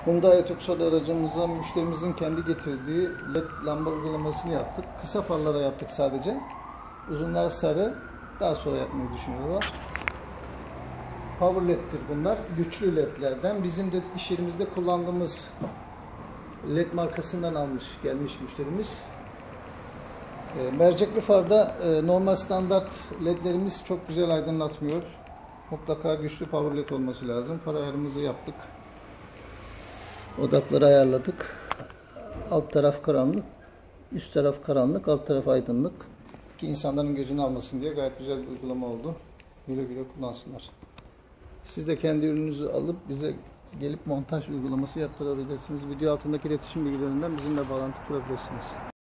Hyundai Tucson aracımıza müşterimizin kendi getirdiği LED lamba uygulamasını yaptık. Kısa farlara yaptık sadece. Uzunlar sarı. Daha sonra yapmayı düşünüyorlar. Power LED'tir bunlar. Güçlü LED'lerden. Bizim de iş yerimizde kullandığımız LED markasından almış gelmiş müşterimiz. Mercekli farda normal standart LED'lerimiz çok güzel aydınlatmıyor. Mutlaka güçlü power LED olması lazım. Far ayarımızı yaptık. Odakları ayarladık. Alt taraf karanlık, üst taraf karanlık, alt taraf aydınlık. Ki insanların gözünü almasın diye gayet güzel bir uygulama oldu. Güle güle kullansınlar. Siz de kendi ürününüzü alıp bize gelip montaj uygulaması yaptırabilirsiniz. Video altındaki iletişim bilgilerinden bizimle bağlantı kurabilirsiniz.